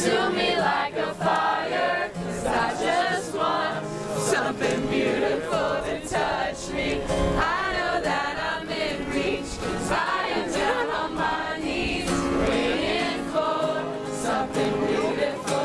consume me like a fire, 'cause I just want something beautiful to touch me. I know that I'm in reach, 'cause I am down on my knees, waiting for something beautiful.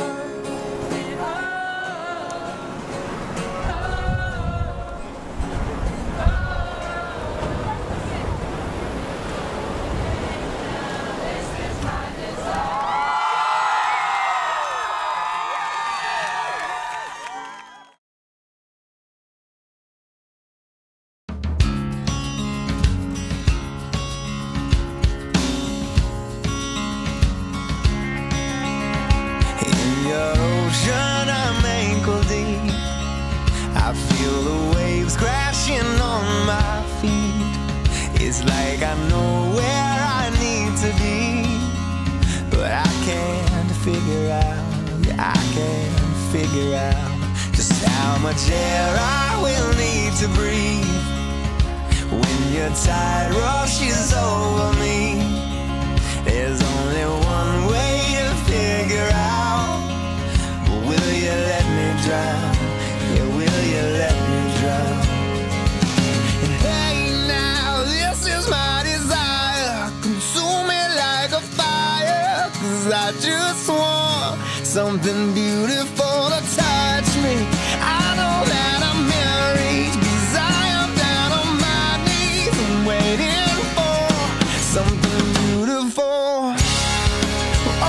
I feel the waves crashing on my feet. It's like I know where I need to be, but I can't figure out, I can't figure out just how much air I will need to breathe when your tide rushes over me. There's only one way to figure out, but will you let me drown? Yeah, will you let me drown? And hey now, this is my desire, consume me like a fire, 'cause I just want something beautiful to touch me. I know that I'm married, 'cause I am down on my knees and waiting for something beautiful. Oh,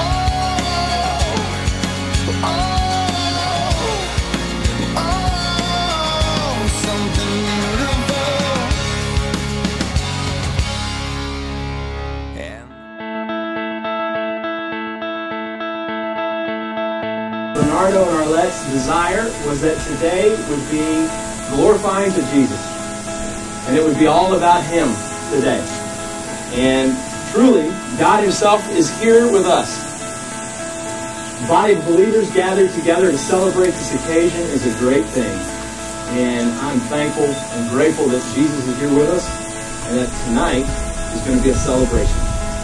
oh. Bernardo and Arlette's desire was that today would be glorifying to Jesus. And it would be all about Him today. And truly, God Himself is here with us. The body of believers gathered together to celebrate this occasion is a great thing. And I'm thankful and grateful that Jesus is here with us, and that tonight is going to be a celebration.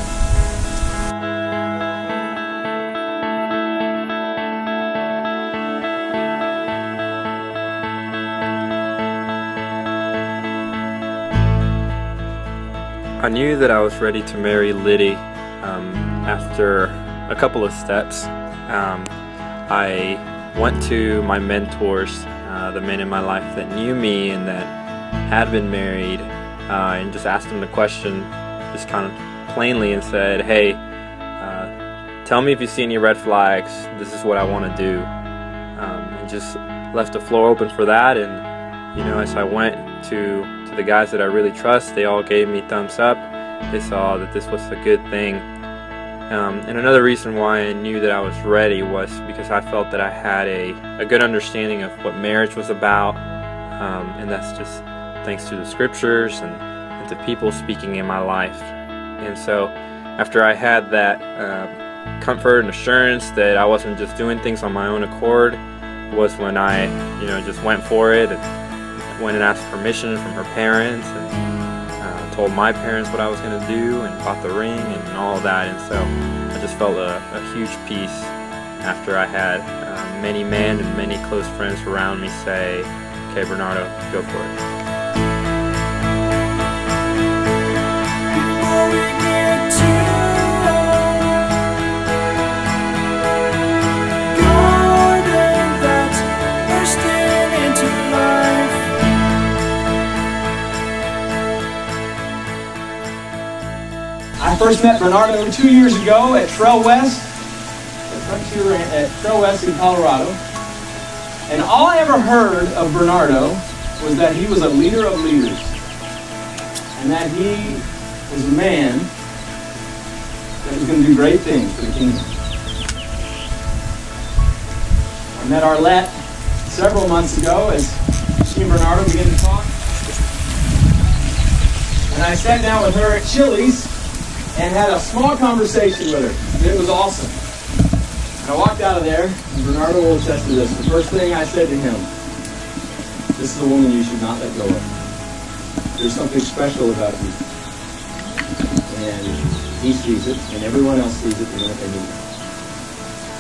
I knew that I was ready to marry Liddy after a couple of steps. I went to my mentors, the men in my life that knew me and that had been married, and just asked them the question, just kind of plainly, and said, hey, tell me if you see any red flags, this is what I want to do. And just left the floor open for that. And you know, as I went to the guys that I really trust, they all gave me thumbs up. They saw that this was a good thing. And another reason why I knew that I was ready was because I felt that I had a good understanding of what marriage was about, and that's just thanks to the scriptures and to people speaking in my life. And so after I had that comfort and assurance that I wasn't just doing things on my own accord, was when I just went for it and went and asked permission from her parents, and told my parents what I was going to do, and bought the ring and all of that. And so I just felt a huge peace after I had many men and many close friends around me say, okay, Bernardo, go for it. I first met Bernardo 2 years ago at Trail West, the frontier at Trail West in Colorado. And all I ever heard of Bernardo was that he was a leader of leaders, and that he was a man that was going to do great things for the kingdom. I met Arlette several months ago as she and Bernardo began to talk. And I sat down with her at Chili's and had a small conversation with her. It was awesome. And I walked out of there, and Bernardo will attest to this. The first thing I said to him, this is a woman you should not let go of. There's something special about you. And he sees it, and everyone else sees it the minute they meet.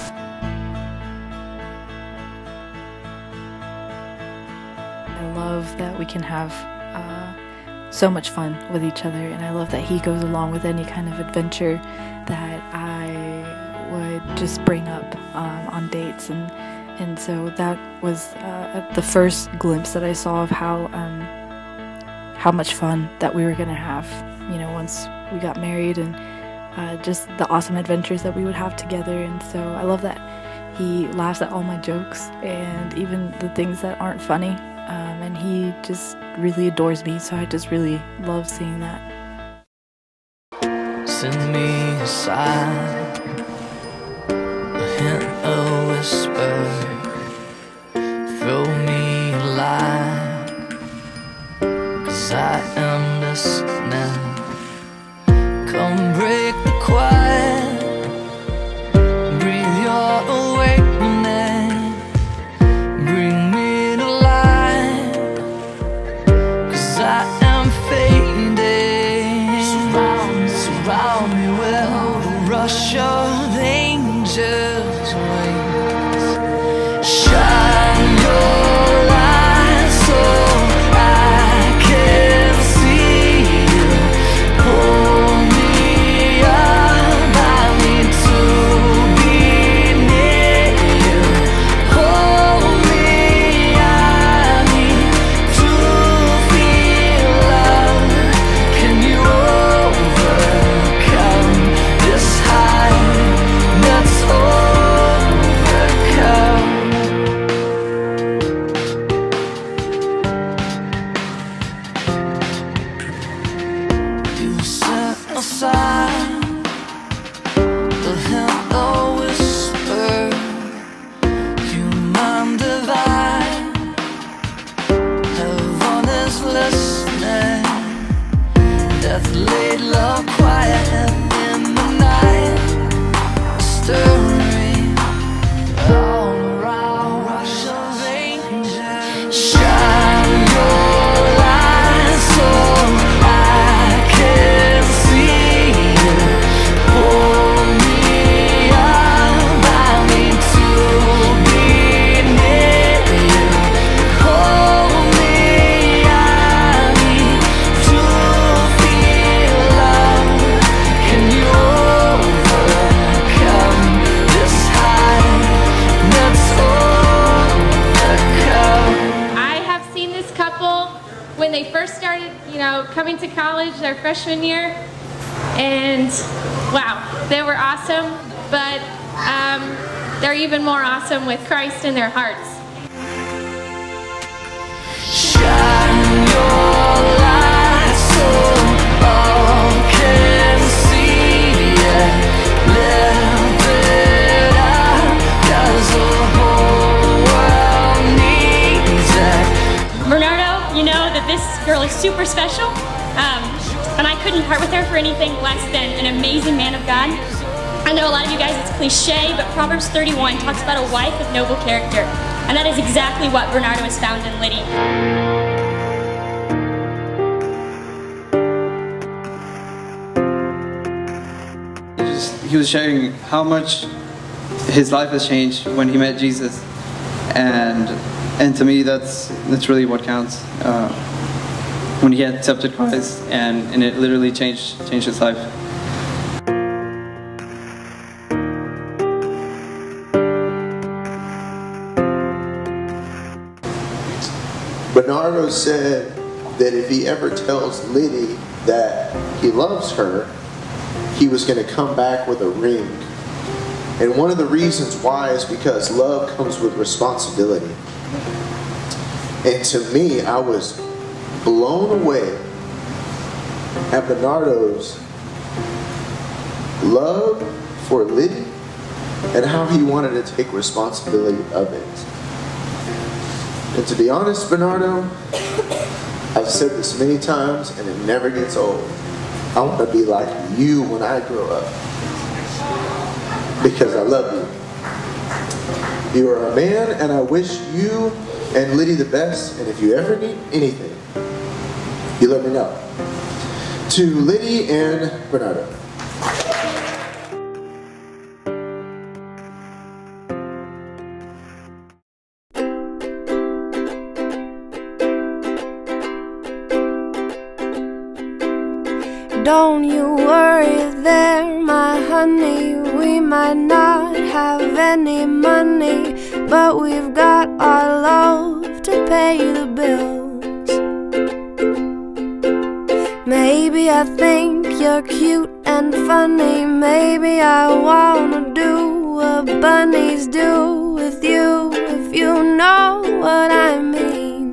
we can have so much fun with each other, and I love that he goes along with any kind of adventure that I would just bring up on dates, and so that was the first glimpse that I saw of how much fun that we were gonna have, you know, once we got married, and just the awesome adventures that we would have together. And so I love that he laughs at all my jokes and even the things that aren't funny, and he just really adores me, so I just really love seeing that. Send me a sign, a hint, a whisper, throw me a line, 'cause I am listening. Come break the quiet, breathe your awakening, bring me to life, 'cause I am fading. Surround me with a rush of angels' wings. Shine your light so I can see you. Pull me up, I need to be near you. Hold me, I need to feel love. Can you overcome this high that's overcome? You set aside the hint, the whisper, human divine. Heaven is listening. Death laid low, quiet in the night, stirring all around, rush of angels. Shine your light so I can see you. Pull me up, I need to be near you. Hold me, I need to feel love. Can you overcome this high that's overcome? I have seen this couple when they first started, you know, coming to college their freshman year, and wow, they were awesome, but they're even more awesome with Christ in their hearts. Shine your light so all can see it. Lift it up, 'cause the whole world needs it. Bernardo, you know that this girl is super special, and I couldn't part with her for anything less than an amazing man of God. I know a lot of you guys, it's cliche, but Proverbs 31 talks about a wife of noble character, and that is exactly what Bernardo has found in Liddy. He was sharing how much his life has changed when he met Jesus, and to me that's really what counts. When he accepted Christ, and it literally changed his life. Bernardo said that if he ever tells Liddy that he loves her, he was going to come back with a ring. And one of the reasons why is because love comes with responsibility. And to me, I was blown away at Bernardo's love for Liddy and how he wanted to take responsibility of it. And to be honest, Bernardo, I've said this many times and it never gets old. I want to be like you when I grow up, because I love you. You are a man, and I wish you and Liddy the best, and if you ever need anything, you let me know. To Liddy and Bernardo. don't you worry there, my honey. We might not have any money, but we've got our love to pay the bills. Maybe I think you're cute and funny. Maybe I wanna do what bunnies do with you, if you know what I mean.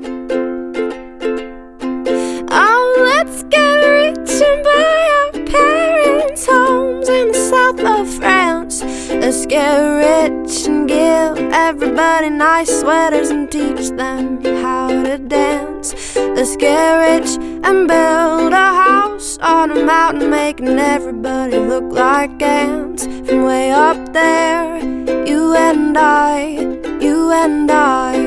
Oh, let's get rich and buy our parents' homes in the south of France. Let's get rich and give everybody nice sweaters and teach them how to dance. Let's get rich and build a house on a mountain, making everybody look like ants. From way up there, you and I, you and I.